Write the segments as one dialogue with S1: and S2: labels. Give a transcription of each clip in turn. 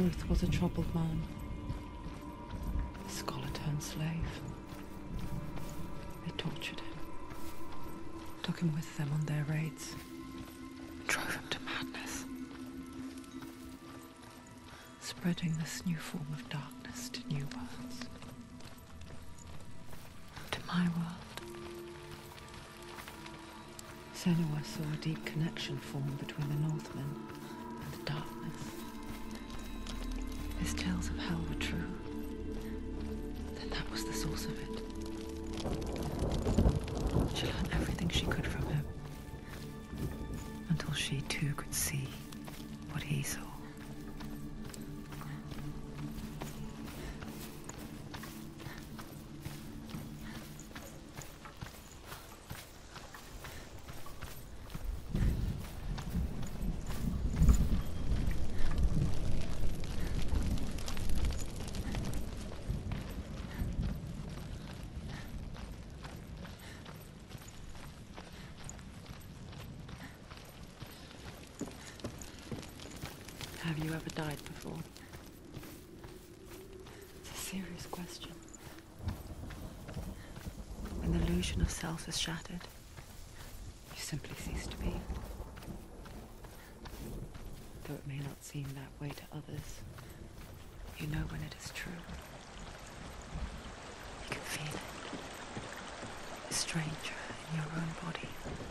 S1: truth was a troubled man. A scholar turned slave. They tortured him, took him with them on their raids, and drove him to madness, spreading this new form of darkness to new worlds. To my world. Senua saw a deep connection form between the Northmen and the darkness. His tales of hell were true. Then that was the source of it. She learned everything she could from him, until she too could see what he saw. Have you ever died before? It's a serious question. When the illusion of self is shattered, you simply cease to be. Though it may not seem that way to others, you know when it is true. You can feel it. A stranger in your own body.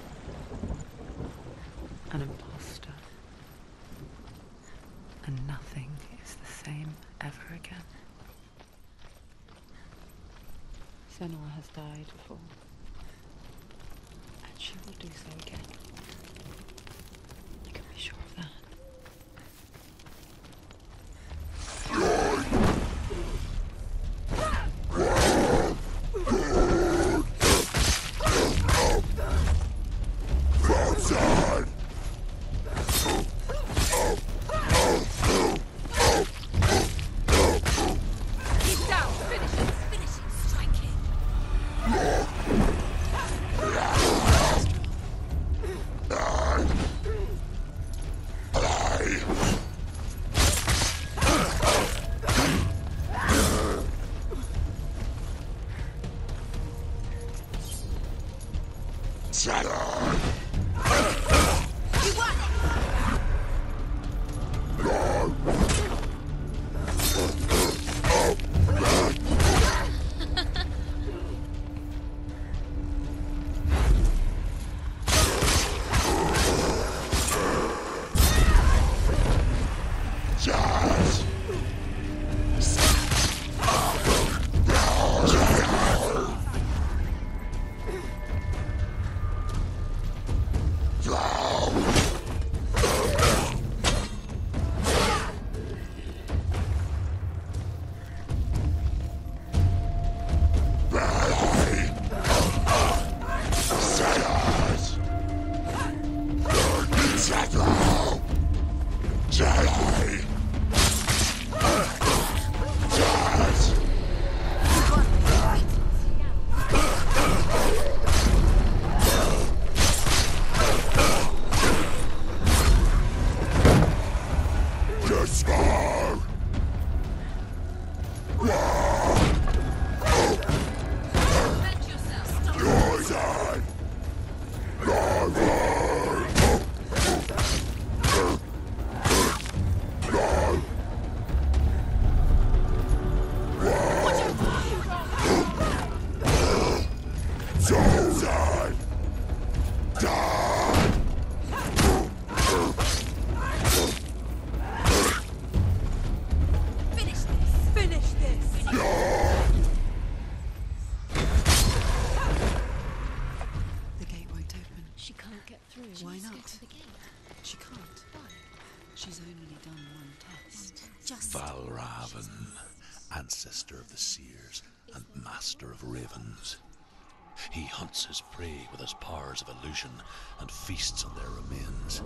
S1: An imposter. And nothing is the same ever again. Senua has died before, and she will do so again. You can be sure of that.
S2: Ancestor of the seers and master of ravens. He hunts his prey with his powers of illusion and feasts on their remains.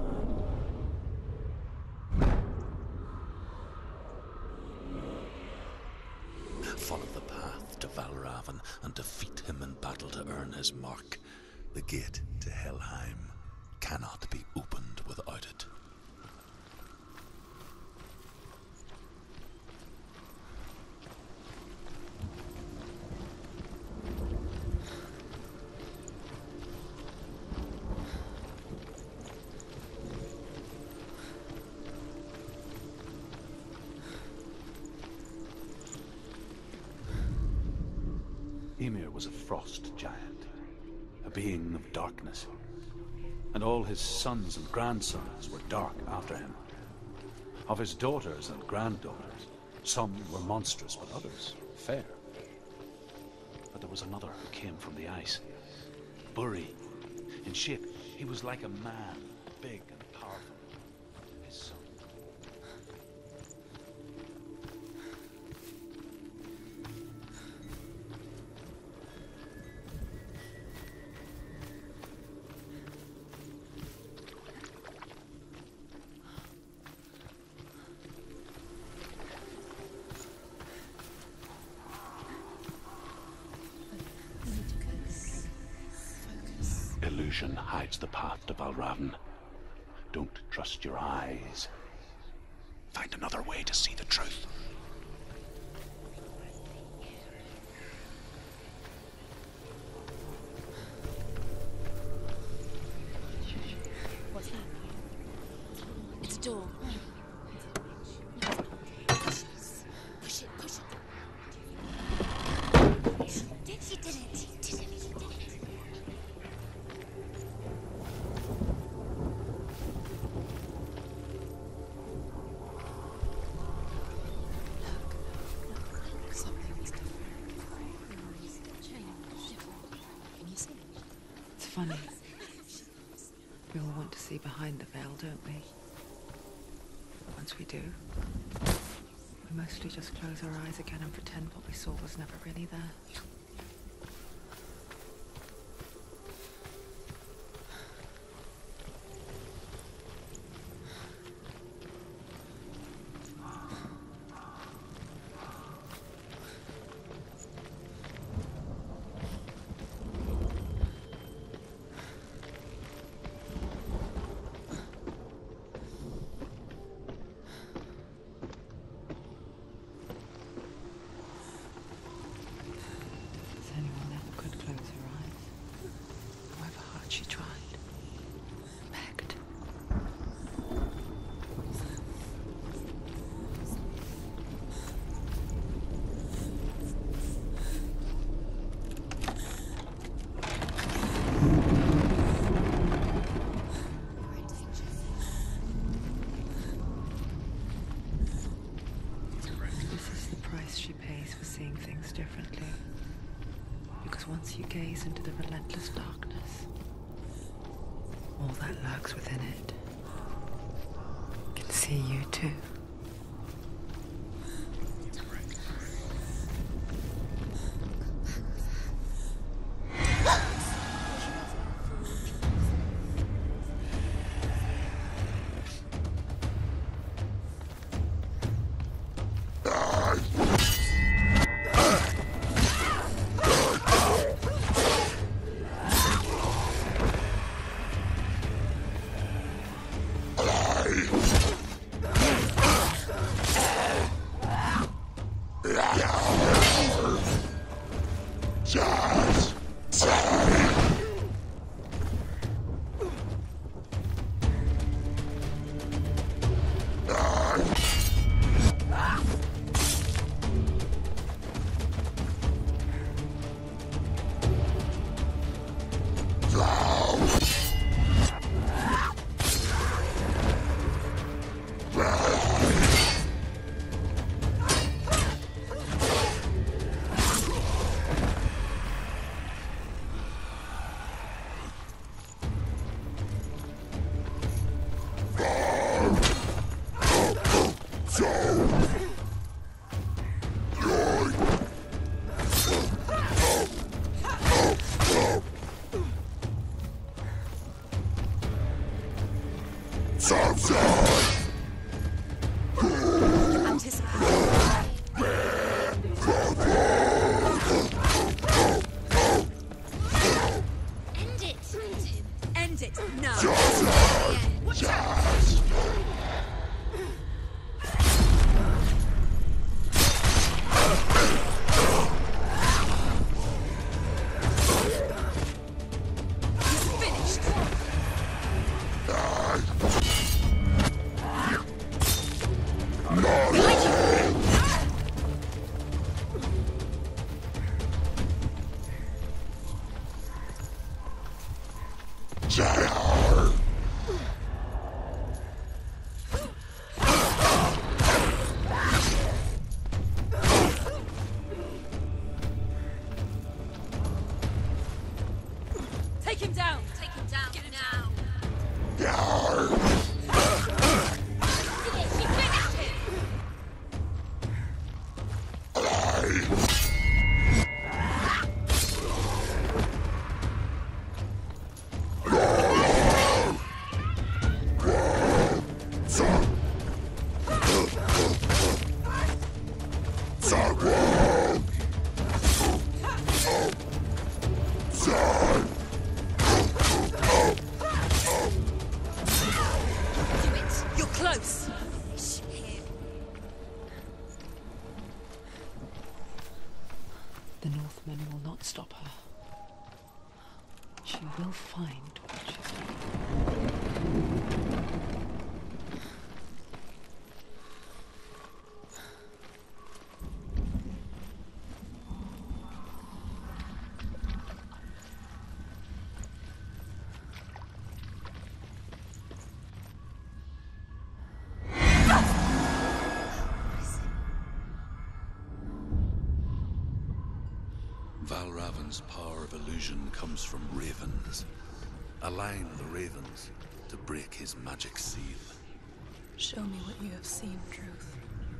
S2: Follow the path to Valravan and defeat him in battle to earn his mark. The gate to Helheim cannot be opened without it.
S3: Ymir was a frost giant, a being of darkness, and all his sons and grandsons were dark after him. Of his daughters and granddaughters, some were monstrous, but others fair. But there was another who came from the ice. Buri. In shape, he was like a man, big and powerful. His son. Illusion hides the path to Valravn. Don't trust your eyes. Find another way to see the truth.
S4: What's that? It's a door. Push it, push it. She did it.
S1: Funny. We all want to see behind the veil, don't we? Once we do, we mostly just close our eyes again and pretend what we saw was never really there. She tried. Begged. This is the price she pays for seeing things differently. Because once you gaze into the relentless darkness, all that lurks within it can see you too.
S4: Take him down! Take him down! Get him now! You're close!
S1: The Northmen will not stop her. She will find what she's looking for.
S2: Valravan's power of illusion comes from ravens. Align the ravens to break his magic seal.
S5: Show me what you have seen, Truth.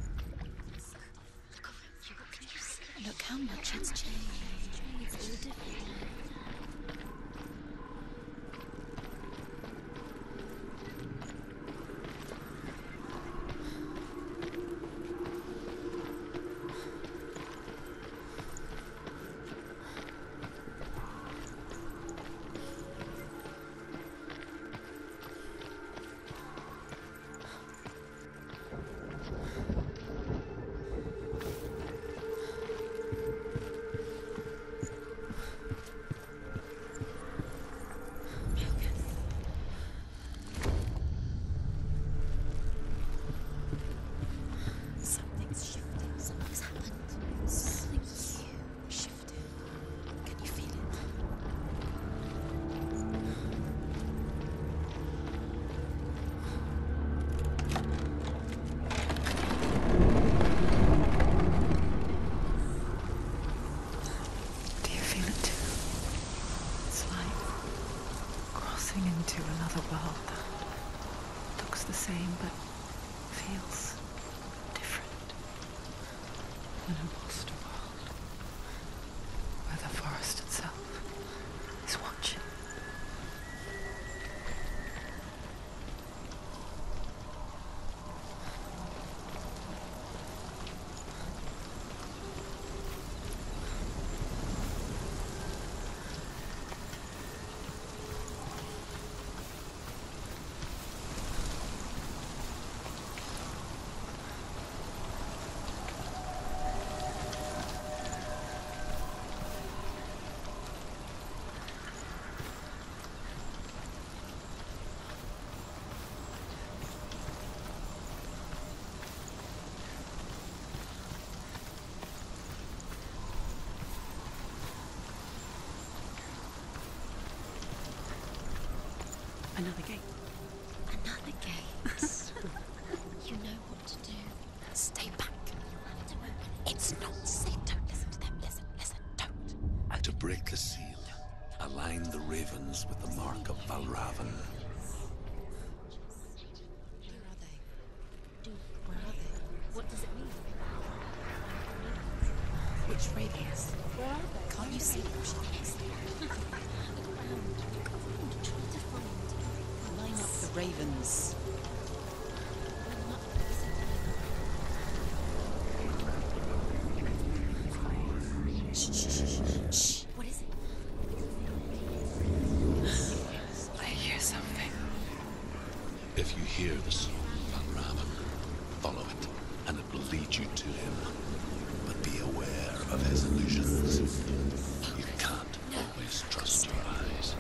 S5: Look how much it's changed. It's all different.
S1: Into another world that looks the same but feels different. An imposter world where the forest itself is watching. Another gate.
S4: Another gate. You know what to do. Stay back. It's not safe. Don't listen to them. Listen, don't.
S2: To break the seal, align the ravens with the mark of Valravan.
S4: Where are they? What does it mean?
S5: Which ravens?
S4: Where are they?
S5: Can't you see them?
S4: Look around. Try to find.
S5: Line up the ravens.
S4: Shh. What is it?
S1: I hear something.
S2: If you hear the song of Valravan, follow it, and it will lead you to him. But be aware of his illusions. You can't always trust your eyes.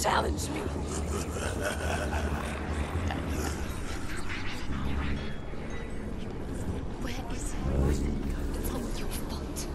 S4: challenge me. Where is he? It's all your fault.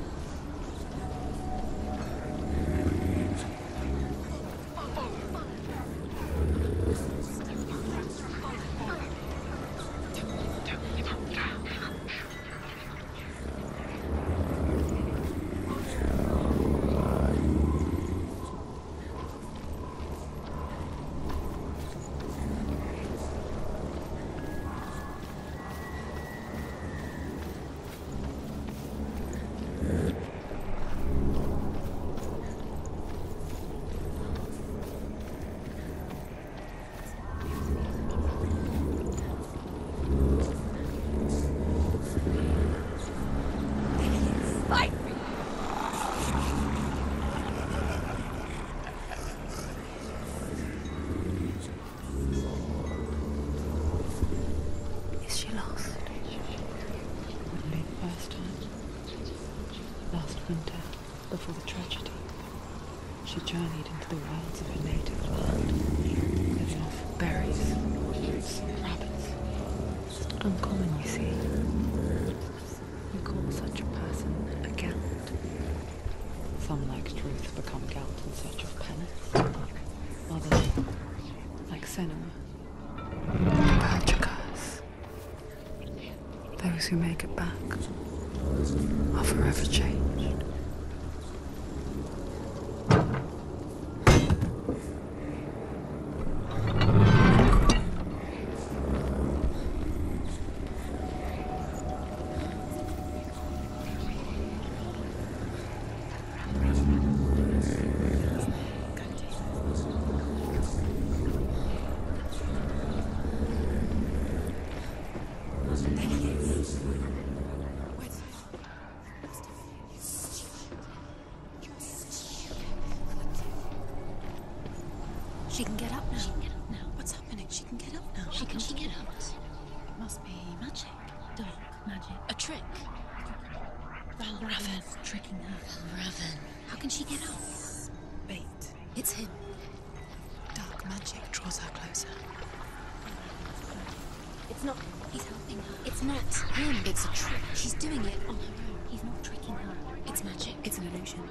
S1: Is she lost? Wouldn't be the first time. Last winter, before the tragedy, she journeyed into the wilds of her native land, living off berries, roots, and rabbits. Uncommon, you see. We call such a person a Gelt. Some, like Truth, become Gelt in search of penance. Others, like Senua, purge a curse. Those who make it back are forever changed.
S5: She can get up now. She can get up now. What's happening? She can get up now.
S4: How can she get up?
S5: It must be magic. Dark magic.
S4: A trick.
S5: Raven's tricking her.
S4: Raven. How can she get up?
S5: Bait.
S4: It's him.
S5: Dark magic draws her closer.
S4: It's not him. He's helping her. It's not him. It's a trick. She's doing it on her own. He's not tricking her. It's magic.
S5: It's an illusion.